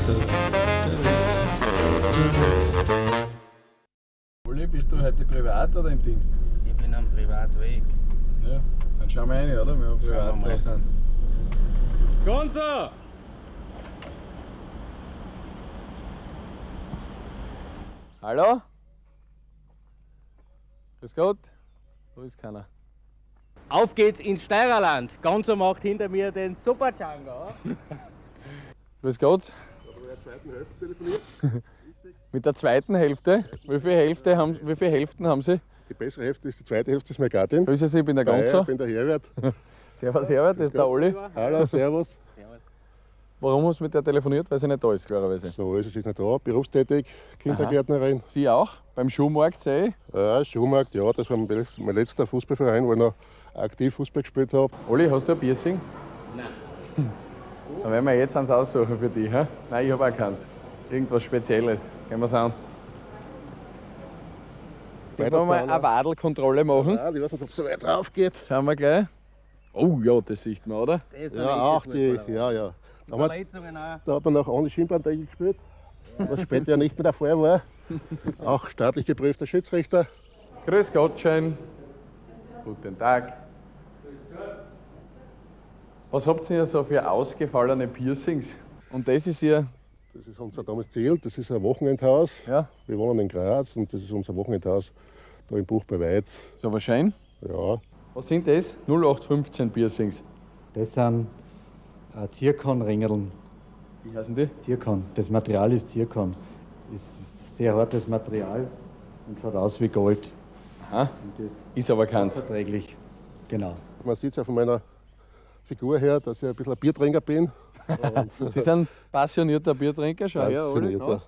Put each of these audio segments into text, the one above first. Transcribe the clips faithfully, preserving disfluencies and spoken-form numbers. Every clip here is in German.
Uli, bist du heute privat oder im Dienst? Ich bin am Privatweg. Ja, dann schauen wir rein, oder? Wenn wir privat da sind. Gonzo! Hallo? Grüß Gott. Wo ist keiner? Auf geht's ins Steirerland. Gonzo macht hinter mir den Super Django. Grüß Gott. Mit der zweiten Hälfte? Wie viele, Hälfte haben, wie viele Hälften haben Sie? Die bessere Hälfte ist die zweite Hälfte, ist meine Gattin. Grüße Sie, ich bin der Hi, Gonzo. Ich bin der Herbert. Servus Herbert, das ist der Oli. Hallo, servus. Warum hast du mit der telefoniert? Weil sie nicht da ist, klarerweise. So ist es, ist nicht da. Berufstätig, Kindergärtnerin. Sie auch? Beim Schuhmarkt sehe ich. Ja, Schuhmarkt, ja, das war mein letz- mein letzter Fußballverein, wo ich noch aktiv Fußball gespielt habe. Oli, hast du ein Piercing? Nein. Dann werden wir jetzt eins aussuchen für dich. He? Nein, ich habe auch keins. Irgendwas Spezielles. Gehen wir es an. Wollen wir mal eine Wadelkontrolle machen? Ja, ich weiß nicht, ob es so weit drauf geht. Schauen wir gleich. Oh ja, das sieht man, oder? Das Ja, auch die, ja, ja. Da, haben wir, Verletzungen auch. da hat man noch ohne Schienbein gespielt, was später ja nicht mehr der Fall war. Auch staatlich geprüfter Schiedsrichter. Grüß Gott, schön. Guten Tag. Was habt ihr so für ausgefallene Piercings? Und das ist Ihr. Das ist unser Domizil, das ist ein Wochenendhaus. Ja, Wir wohnen in Graz und das ist unser Wochenendhaus da im Buch bei Weiz. so wahrscheinlich. Ja, Was sind das? null acht fünfzehn Piercings. Das sind äh, Zirkonringeln. Wie heißen die? Zirkon. Das Material ist Zirkon. Ist sehr hartes Material und schaut aus wie Gold. Aha. Und das Ist aber ist keins. verträglich. Genau. man sieht es ja von meiner Figur her, dass ich ein bisschen ein Biertrinker bin. Und Sie sind passionierter Biertrinker, schau her, Oli. passionierter.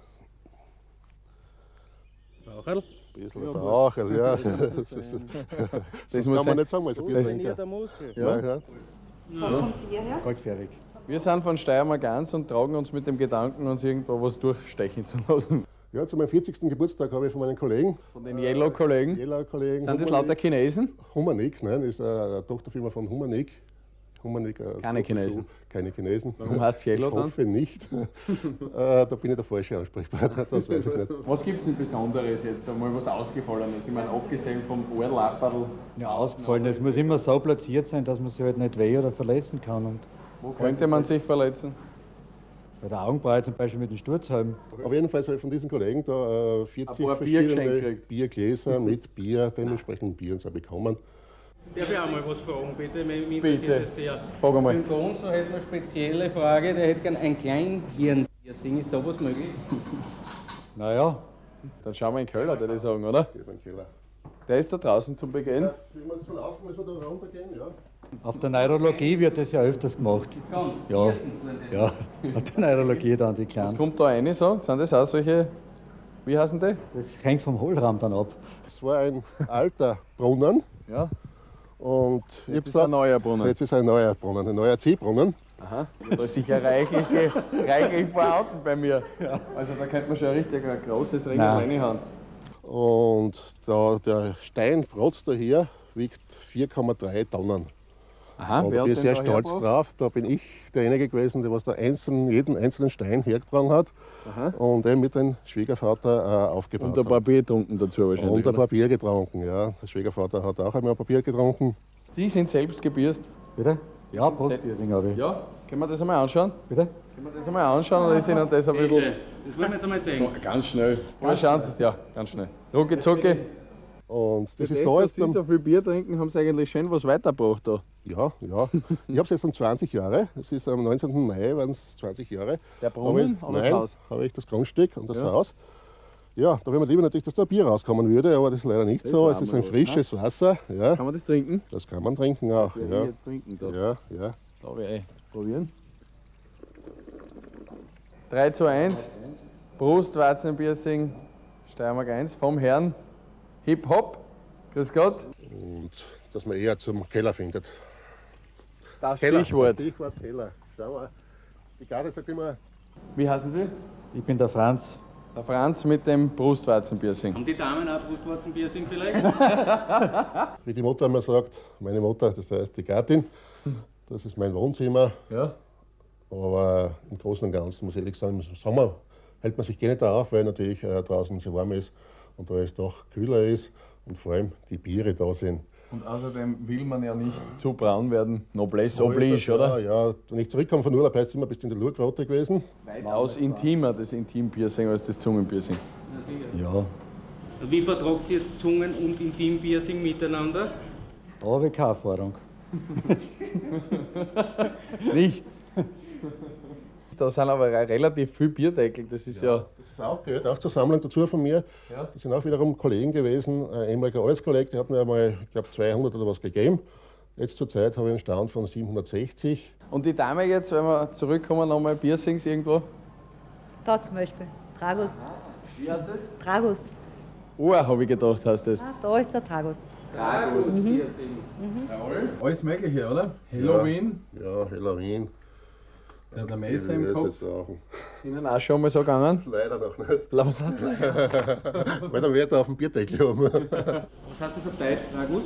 Raucherl? Ein bisschen Baucherl, ja. Das, ist, das muss kann sein. man nicht sagen, als ein Biertrinker. Trainierter Muskel. Ja. Ja, ja. Wo kommt sie hierher? Goldfähig. Wir sind von Steiermark eins und tragen uns mit dem Gedanken, uns irgendwo was durchstechen zu lassen. Ja, zu meinem vierzigsten Geburtstag habe ich von meinen Kollegen, Von den Yellow-Kollegen. Yellow-Kollegen, Sind das lauter Chinesen? Humanik, nein, ist eine Tochterfirma von Humanik. Humanik äh, Keine Chinesen. Keine Chinesen. Warum heißt Yellow Ich dann? hoffe nicht. äh, da bin ich der falsche Ansprechpartner, das weiß ich nicht. Was gibt es denn Besonderes jetzt? Einmal was Ausgefallenes? Ich meine, abgesehen vom Ohrlapperl, Ja, ausgefallen. Es muss immer so platziert sein, dass man sich halt nicht weh oder verletzen kann. Und wo könnte man sich verletzen? bei der Augenbraue zum Beispiel mit dem Sturzhalm. Auf jeden Fall habe ich von diesen Kollegen da äh, vierzig Ein paar verschiedene Biergeschenke gekriegt. Biergläser mit Bier, dementsprechend Bier und so bekommen. Darf ich auch mal was fragen, bitte? Mich mich Bitte. interessiert das sehr. Frag einmal. Beim Gonzo hätte eine spezielle Frage, der hätte gern ein Kleinhirn-Piercing. Ist sowas möglich? Naja, Dann schauen wir in den Keller, würde ich sagen, oder? Hier beim Keller. Der ist da draußen zum Begehen. Wenn wir von außen müssen wir da runtergehen, ja. auf der Neurologie wird das ja öfters gemacht. Kann. Ja, Piercen tun die. ja, auf der Neurologie dann die Was Kleinen. kommt da rein so? Sind das auch solche, wie heißen die? Das hängt vom Hohlraum dann ab. Das war ein alter Brunnen Ja, und ich jetzt hab ist ein neuer Brunnen. jetzt ist ein neuer Brunnen, ein neuer Ziehbrunnen. Aha, da ist sicher reichlich, ge- reichlich vorhanden bei mir. Also da könnte man schon richtig ein großes Ring Nein. reinhauen. Und da, der Steinbrot daher wiegt vier Komma drei Tonnen. Aha, Und wer da hat bin ich den sehr da stolz hergebracht? drauf. Da bin ich derjenige gewesen, der was da einzeln, jeden einzelnen Stein hergetragen hat und den mit dem Schwiegervater äh, aufgebaut Und ein paar hat. Bier getrunken dazu wahrscheinlich. Und ein oder? paar Bier getrunken, ja. Der Schwiegervater hat auch einmal ein paar Bier getrunken. Sie sind selbst gebürst. Bitte? Ja, Brustpiercing habe ich. Ja, können wir das einmal anschauen? Bitte? Können wir das einmal anschauen oder ist Ihnen das ein bisschen... Bitte. Das wollen wir jetzt einmal sehen. Ganz schnell. Mal schauen Sie es, ja, ganz schnell. Rucki zucki. Und das Das ist so dass jetzt. Sie so viel Bier trinken, haben Sie eigentlich schön was weitergebracht da. Ja, ja. Ich habe es jetzt um zwanzig Jahre. Es ist am neunzehnten Mai, waren es zwanzig Jahre. Der Brunnen Habe oder ich, das nein, Haus? habe ich das Grundstück und das Ja. Haus. Ja, da wäre mir lieber natürlich, dass da ein Bier rauskommen würde, aber das ist leider nicht Das so. war Es ist mal ein was, frisches Wasser. Ja, Kann man das trinken? das kann man trinken auch. Werde Ja, ich jetzt trinken da. ja, ja. Glaube ich, eh. Probieren. drei zu eins. Brustwarzenpiercing, Steiermark eins vom Herrn Hip Hop. Grüß Gott. Und dass man eher zum Keller findet. Das Keller. Stichwort. Stichwort Keller. Schau mal. Die Garde sagt immer, Wie heißen Sie? Ich bin der Franz. Der Franz mit dem Brustwarzenpiercing. Haben die Damen auch Brustwarzenpiercing vielleicht? wie die Mutter immer sagt, meine Mutter, das heißt die Gattin, das ist mein Wohnzimmer. Ja. Aber im Großen und Ganzen muss ich ehrlich sagen, im Sommer hält man sich gerne da auf, weil natürlich äh, draußen sehr warm ist und da es doch kühler ist und vor allem die Biere da sind. Und außerdem will man ja nicht zu braun werden. Noblesse oblige, oder? Ja, ja. Wenn ich zurückkomme von Urlaub, heißt es immer, bist du in der Lurgrote gewesen. Weitaus intimer, das Intimpiercing, als das Zungenpiercing. Ja, Wie vertragt ihr Zungen- und Intimpiercing miteinander? da habe ich keine Erfahrung. Nicht? Da sind aber relativ viele Bierdeckel, das ist ja... Das ist auch gehört, auch zur Sammlung dazu von mir. Ja. Das sind auch wiederum Kollegen gewesen. Ein ehemaliger Arbeitskollege, der hat mir einmal, ich glaube, zweihundert oder was gegeben. Jetzt zur Zeit habe ich einen Stand von siebenhundertsechzig. Und die Dame jetzt, wenn wir zurückkommen, nochmal Piercings irgendwo? Da zum Beispiel. Tragus. Wie heißt das? Tragus. Ohr, habe ich gedacht, heißt das. Ah, da ist der Tragus. Tragus Piercing. Jawohl. Alles Mögliche, oder? Halloween, Ja, Halloween. der hat ein Messer im Kopf. Ist auch. Ist Ihnen auch schon mal so gegangen? Leider noch nicht. Was heißt leider? Weil dann wird er auf dem Bierdeckel haben. Was hat das auf Deutsch, Tragus?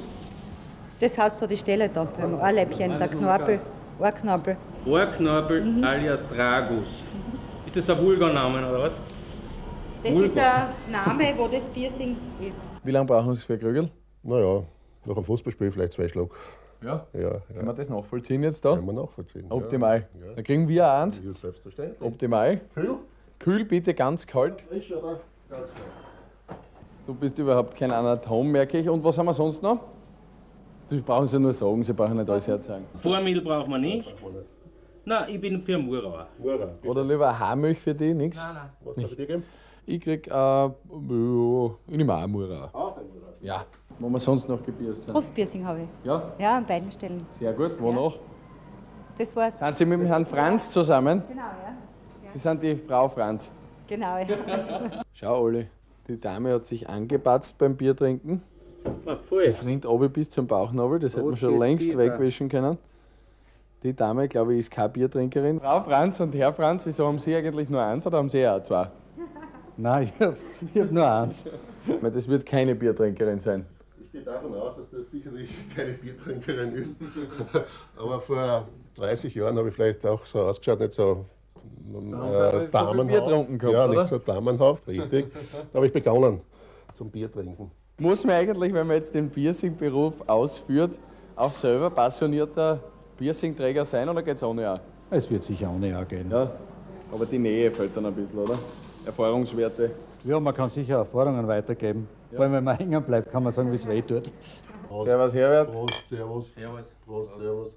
Das heißt so die Stelle da beim Ohrläppchen, der Knorpel, Ohrknorpel. Ohrknorpel alias Tragus. Ist das ein Vulgarname oder was? Das ist der Name, wo das Piercing ist. Wie lange brauchen Sie für Krügel? Naja, nach dem Fußballspiel vielleicht zwei Schluck. Ja. Ja, ja. Können wir das nachvollziehen jetzt da? Kann man nachvollziehen. Optimal. Ja. Dann kriegen wir auch eins. Ja, selbstverständlich. Optimal. Kühl? Kühl bitte, ganz kalt. Frisch oder ganz kalt? Du bist überhaupt kein Anatom, merke ich. Und was haben wir sonst noch? Das brauchen Sie nur sagen, Sie brauchen nicht alles herzeigen. Vormilch braucht man nicht. Braucht man nicht. Nein, ich bin für Murauer. Mura, bitte. Oder lieber Haarmilch für die, nix. Nein, nein. Was darf ich dir geben? Ich krieg, äh, ja, ich nehme auch eine Mura. Auch ein Mura. Ja, wo wir sonst noch gebierst sind. Brustpiercing habe ich. Ja, Ja, an beiden Stellen. sehr gut. Wo noch? Das war's. Sind Sie mit dem Herrn Franz zusammen? Genau, ja. Sie sind die Frau Franz. Genau, ja. Schau, Olli, die Dame hat sich angepatzt beim Biertrinken. Ah, voll. Das rinnt runter bis zum Bauchnabel, das hätte man schon längst Bier. wegwischen können. Die Dame, glaube ich, ist keine Biertrinkerin. Frau Franz und Herr Franz, wieso haben Sie eigentlich nur eins oder haben Sie auch zwei? Nein, ich habe hab nur eins. Weil das wird keine Biertrinkerin sein. Ich gehe davon aus, dass das sicherlich keine Biertrinkerin ist. Aber vor dreißig Jahren habe ich vielleicht auch so ausgeschaut, nicht so haben Sie auch nicht so viel Damenhaft. Bier getrunken gehabt, ja, oder? nicht so damenhaft, richtig. Da habe ich begonnen zum Bier trinken. Muss man eigentlich, wenn man jetzt den Piercing-Beruf ausführt, auch selber passionierter Piercing-Träger sein oder geht es ohne auch? Es wird sicher ohne auch gehen. Ja, aber die Nähe fällt dann ein bisschen, oder? Erfahrungswerte. Ja, man kann sicher Erfahrungen weitergeben. Vor allem, wenn man hängen bleibt, kann man sagen, wie es weh tut. Prost, Servus, Herbert. Prost, Servus. Servus. Prost, Servus.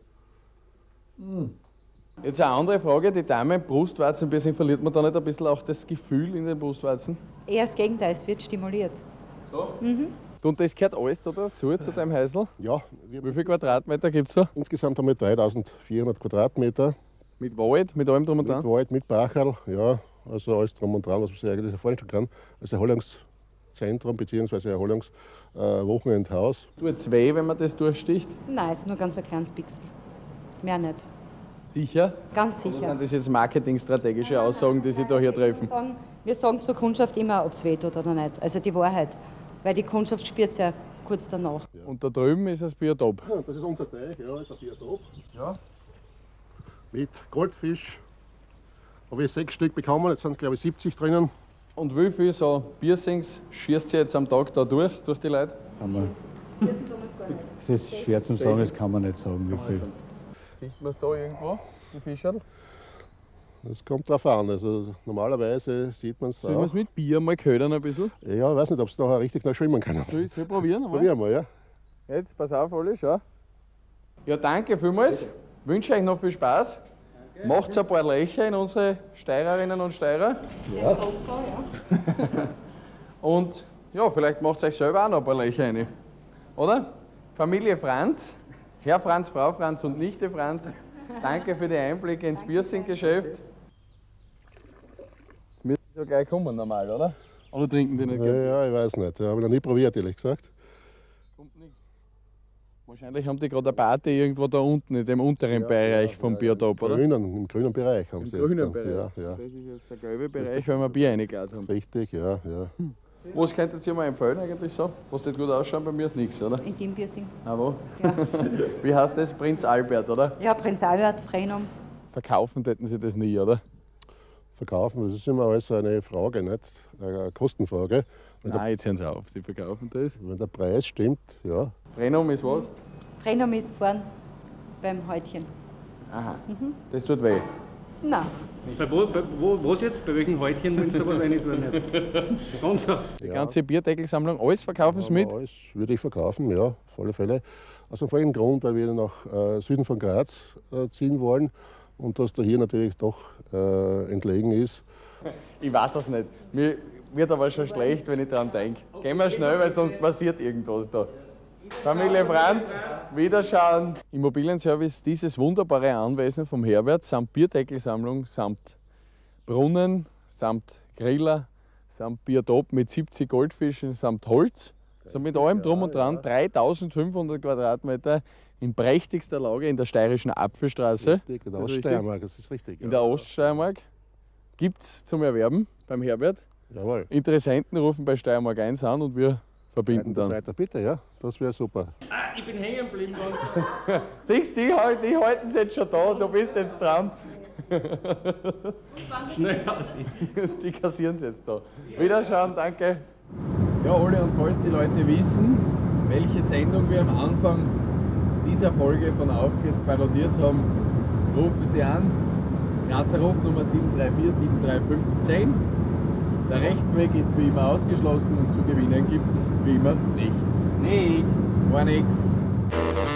Jetzt eine andere Frage, die Dame im Brustwarzenpiercing, verliert man da nicht ein bisschen auch das Gefühl in den Brustwarzen? Eher das Gegenteil, es wird stimuliert. So? Mhm. Und das gehört alles da dazu, zu deinem Häusl? Ja, wir, Wie viele Quadratmeter gibt es da? insgesamt haben wir dreitausendvierhundert Quadratmeter. Mit Wald, mit allem drum und Mit dran? Wald, mit Bacherl, ja, also alles drum und dran, was man sich eigentlich vorstellen kann. Als Erholungszentrum bzw. Erholungswochenendhaus. Tut es weh, wenn man das durchsticht? Nein, es ist nur ganz ein kleines Pixel. Mehr nicht. Sicher? Ganz Oder sicher. sind das jetzt marketingstrategische Aussagen, die Sie da hier Wir treffen? sagen, wir sagen zur Kundschaft immer, ob es weh tut oder nicht. Also die Wahrheit. Weil die Kundschaft spürt es ja kurz danach. Und da drüben ist das Biotop. Ja, das ist unser Teich, ja, ist ein Biotop. Ja. Mit Goldfisch. Habe ich sechs Stück bekommen, jetzt sind glaube ich siebzig drinnen. Und wie viel so Piercings schießt ihr jetzt am Tag da durch, durch die Leute? Kann man, es ist schwer zu sagen, das kann man nicht sagen, wie viel. Sieht man es da irgendwo, die Fischerl? Das kommt drauf an. Also normalerweise sieht man es Sollen wir auch. es mit Bier mal ködern ein bisschen? Ja, ich weiß nicht, ob es nachher richtig noch schwimmen kann. Soll ich, soll ich probieren? Einmal? Probieren wir, ja. Jetzt, pass auf, Olli, schau. Ja, danke vielmals. Wünsche euch noch viel Spaß. Macht ein paar Löcher in unsere Steirerinnen und Steirer. Ja. So, so, ja. Und ja, vielleicht macht euch selber auch noch ein paar Löcher rein. Oder? Familie Franz, Herr Franz, Frau Franz und Nichte Franz, danke für die Einblicke ins Piercing-Geschäft. Jetzt müssen Sie ja gleich kommen normal, oder? Oder trinken die nicht Ja, gern? ja, ich weiß nicht. Ja, habe ich noch nie probiert, ehrlich gesagt. Kommt nichts. Wahrscheinlich haben die gerade eine Party irgendwo da unten, in dem unteren Bereich vom Biotop, oder? Grünen, Im grünen Bereich haben Im sie jetzt. grünen da. Bereich. Ja, ja. Das ist jetzt der gelbe Bereich, weil wir Bier reingeladen haben. Richtig, ja, ja. Was könntet ihr mir empfehlen eigentlich so? Was nicht gut ausschaut bei mir? Nichts, oder? Intimpiercing. Ah, wo? Ja. Wie heißt das? Prinz Albert, oder? Ja, Prinz Albert, Frenum. verkaufen täten Sie das nie, oder? Verkaufen, das ist immer alles eine Frage, nicht? Eine Kostenfrage. Wenn, Nein, jetzt hören Sie auf, Sie verkaufen das. der, wenn der Preis stimmt, ja. Frenum ist was? Frenum ist vorn beim Häutchen. Aha, das tut weh. Nein, Bei wo, bei, wo, was jetzt? Bei welchen Häutchen willst du was rein tun? Nicht? Ganz so. Die ja. ganze Bierdeckelsammlung, alles verkaufen Sie mit? Aber alles würde ich verkaufen, ja, auf alle Fälle. Aus dem folgenden Grund, weil wir nach äh, Süden von Graz äh, ziehen wollen und dass da hier natürlich doch äh, entlegen ist. Ich weiß es nicht. Mir wird aber schon schlecht, wenn ich daran denke. Gehen wir schnell, weil sonst passiert irgendwas da. Familie Franz, Wiederschauen. Immobilienservice, dieses wunderbare Anwesen vom Herbert, samt Bierdeckelsammlung, samt Brunnen, samt Griller, samt Biotop mit siebzig Goldfischen, samt Holz. So mit allem drum und dran, dreitausendfünfhundert Quadratmeter in prächtigster Lage in der steirischen Apfelstraße. Richtig, in der Das ist Oststeiermark, das ist richtig. In der Oststeiermark. Gibt es zum Erwerben beim Herbert. Jawohl. Interessenten rufen bei Steiermark eins an und wir verbinden dann. Weiter bitte, ja, das wäre super. Ah, ich bin hängen geblieben. Siehst du, die, halt- die halten es jetzt schon da, du bist jetzt dran. Schnell aus. Die kassieren es jetzt da. Wiederschauen, danke. Ja, alle und falls die Leute wissen, welche Sendung wir am Anfang dieser Folge von Auf geht's parodiert haben, rufen Sie an. Grazer Rufnummer sieben drei vier sieben drei fünf zehn. Der Rechtsweg ist wie immer ausgeschlossen und zu gewinnen gibt's wie immer nichts. Nichts. War nix.